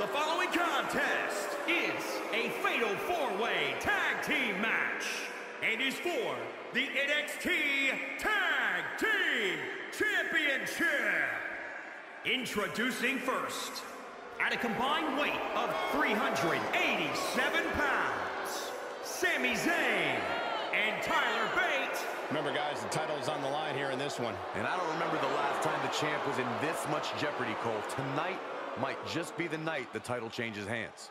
The following contest is a fatal four-way tag team match and is for the NXT Tag Team Championship. Introducing first, at a combined weight of 387 pounds, Sami Zayn and Tyler Bate. Remember, guys, the title is on the line here in this one. And I don't remember the last time the champ was in this much jeopardy, Cole. Tonight might just be the night the title changes hands.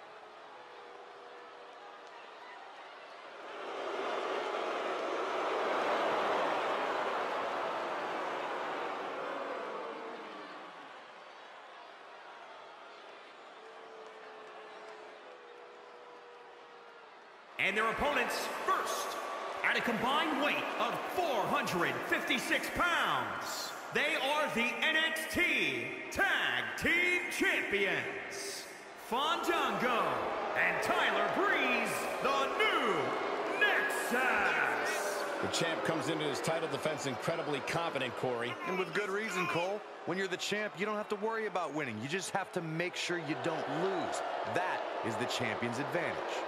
And their opponents first, at a combined weight of 456 pounds, they are the NXT Tag Team Champions, Fandango and Tyler Breeze, the new Nexus. The champ comes into his title defense incredibly confident, Corey. And with good reason, Cole. When you're the champ, you don't have to worry about winning. You just have to make sure you don't lose. That is the champion's advantage.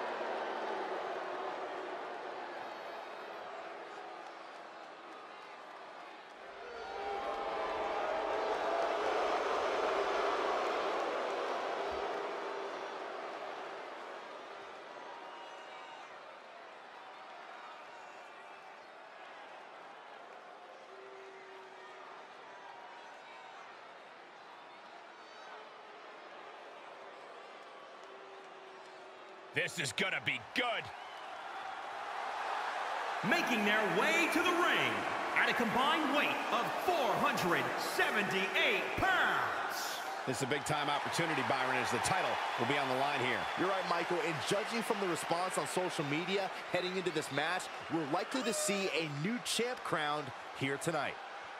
This is gonna be good. Making their way to the ring at a combined weight of 478 pounds. This is a big-time opportunity, Byron, as the title will be on the line here. You're right, Michael, and judging from the response on social media heading into this match, we're likely to see a new champ crowned here tonight.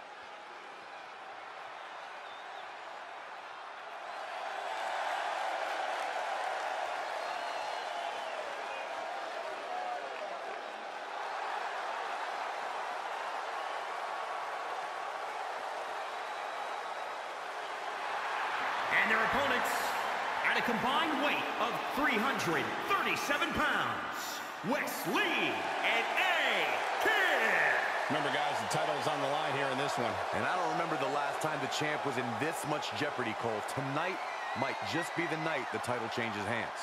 And their opponents, at a combined weight of 337 pounds, Wes Lee and A-Kid. Remember, guys, the title is on the line here in this one. And I don't remember the last time the champ was in this much jeopardy, Cole. Tonight might just be the night the title changes hands.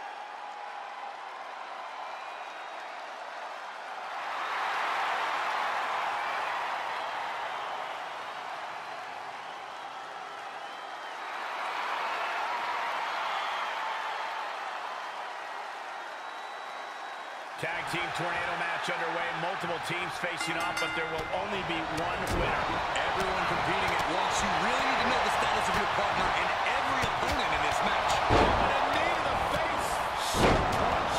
Tag team tornado match underway. Multiple teams facing off, but there will only be one winner. Everyone competing at once. You really need to know the status of your partner and every opponent in this match. And a knee to the face. Sharp punch.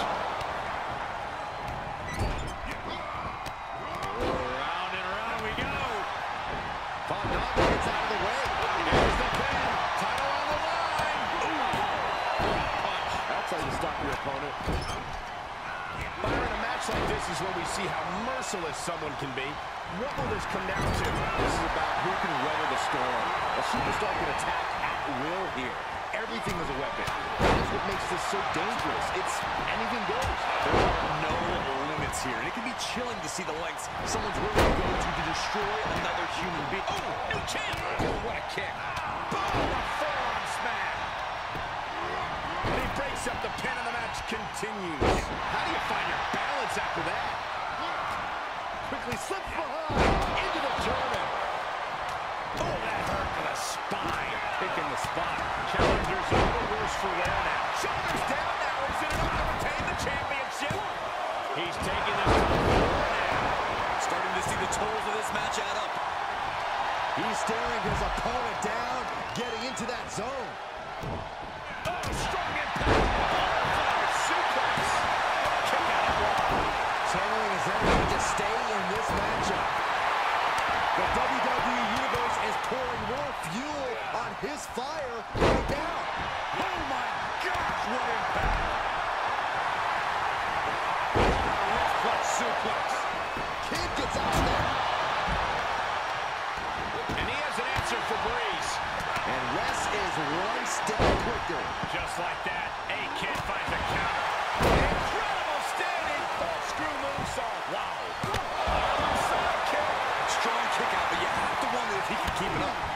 Round and round we go. Fandango gets out of the way. Here's the pin. Title on the line. Ooh. Punch. That's how you stop your opponent. Byron, a match like this is when we see how merciless someone can be. What will this come down to? This is about who can weather the storm. A superstar can attack at will here. Everything is a weapon. That's what makes this so dangerous. It's anything goes. There are no limits here, and it can be chilling to see the lengths someone's willing to go to destroy another human being. Oh, new champ! What a kick. Boom, a forearm smash. And he breaks up the pin and the match continues. How do you find your balance after that? Quickly slips behind into the German. Oh, that hurt to the spine. Kick in the spine. Challengers are the worse for wear now. Shoulders down now. Is it enough to retain the championship? He's taking this to the floor now. Starting to see the tolls of this match add up. He's staring his opponent down, getting into that zone. Oh, strong impact. Butterfly suplex. Kick out of one. Channeling his energy to stay in this matchup. The WWE Universe is pouring more fuel on his fire right now. Oh my gosh, what impact. Left foot suplex. Kid gets out there. And he has an answer for Breeze. And Wes is one step quicker character. Just like that, A-Kid finds a counter. Incredible standing corkscrew moonsault. Wow. Side kick. Strong kick out, but you have to wonder if he can keep it up.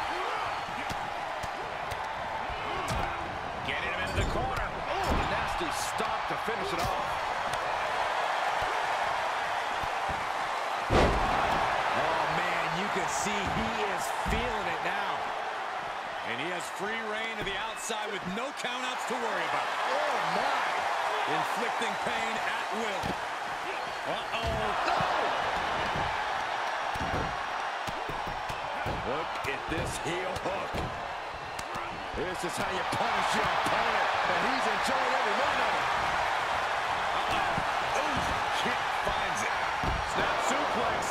Getting him into the corner. Oh, nasty stop to finish it off. Oh, man, you can see he is feeling it now. And he has free reign to the outside with no countouts to worry about. Oh, my. Inflicting pain at will. Uh-oh. No! Look at this heel hook. This is how you punish your opponent. And he's enjoying every minute of it. Uh-oh. Ooh, kick finds it. Snap suplex.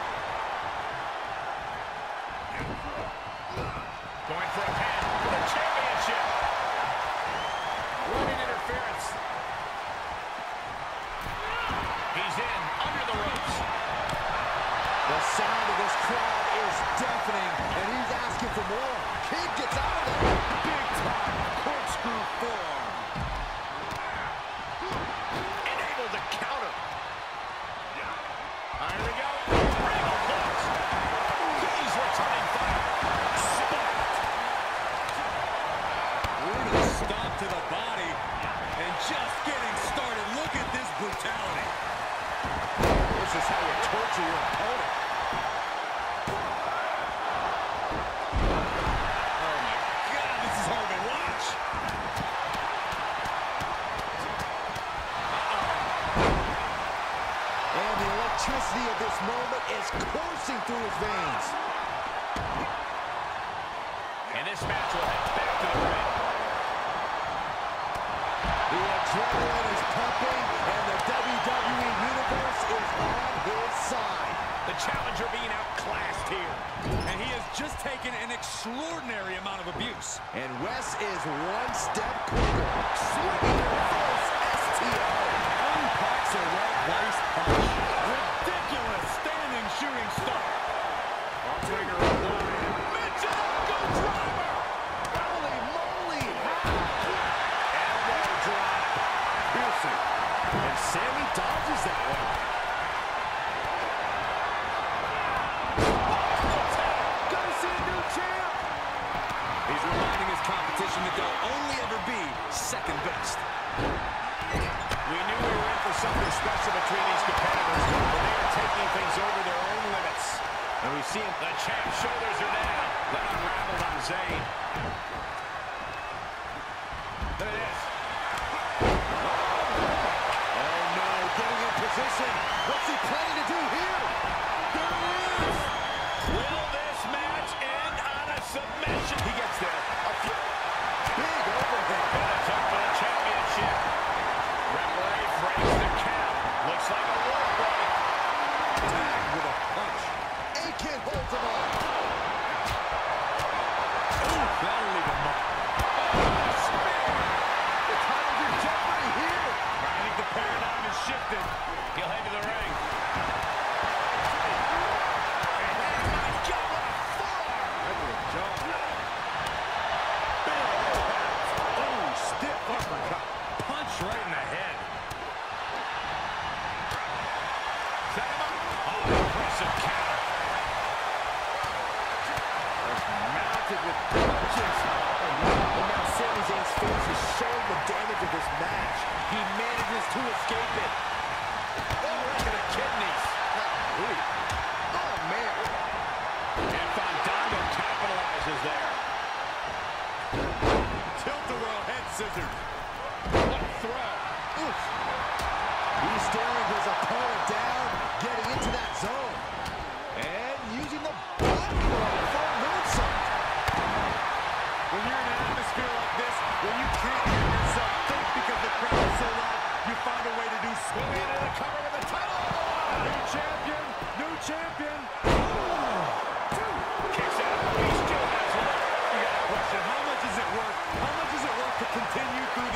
Going for a pin for the championship. Running interference. He's in under the ropes. The sound of this crowd is deafening, and he's asking for more. Kid gets out of there. Big time corkscrew forearm. Enabled to counter. Here we go. Regal hooks. He's returning fire. Sparked. Brutal stop to the body. And just getting started. Look at this brutality. This is how you torture your opponent. Oh my God, this is hard to watch. And the electricity of this moment is coursing through his veins. And this match will head back to the ring. The adrenaline is pumping, and the WWE Universe is on his side. The challenger being outclassed here. And he has just taken an extraordinary amount of abuse. And Wes is one step quicker. Swinging reverse STO. Unpacks a right-placed punch. Ridiculous standing shooting star. Outrigger applied. Michinoku driver. Holy moly! Elbow drop. Piercing. And Sammy dodges that one. Gonna see a new champ. He's reminding his competition that they'll only ever be second best. We knew we were in for something special between these competitors, but they are taking things over their own limits. And we see the champ's shoulders are down. That unraveled on Zayn. There it is. Oh no, getting in position. What's he planning to do here? There it is. Will this match end on a submission? He gets there. Big overhead. And it's up for the championship. Referee breaks the count. Looks like a rope break. Tagged with a punch. A-Kid holds him up. Ooh, that'll leave a mark. The title's in jeopardy here. I think the paradigm has shifted. He'll head to the ring. Stiff uppercut. Punch right in the head. Set him up. Oh, impressive counter. Mounted with punches. And now Sami Zayn's face is showing the damage of this match. He manages to escape it. Oh, right to the kidneys. Oh, man. And Fandango capitalizes there. Tilt-a-whirl head scissors. What a throw. Oof. He's staring his opponent down, getting into that zone. And using the body blow for a moonsault. When you're in an atmosphere like this, where you can't hear yourself think because the crowd is so loud, you find a way to do so. Moving into the cover with the title. New champion, new champion. Kicks out. He still has it. You got a question. How much is it worth? How much is it worth to continue through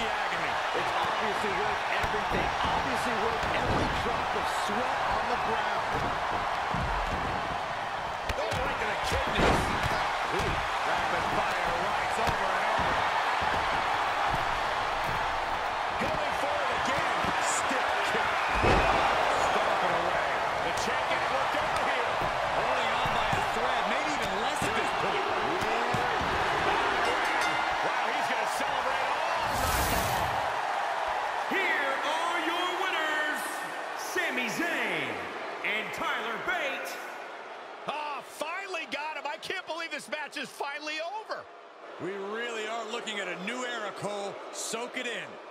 over. We really are looking at a new era, Cole. Soak it in.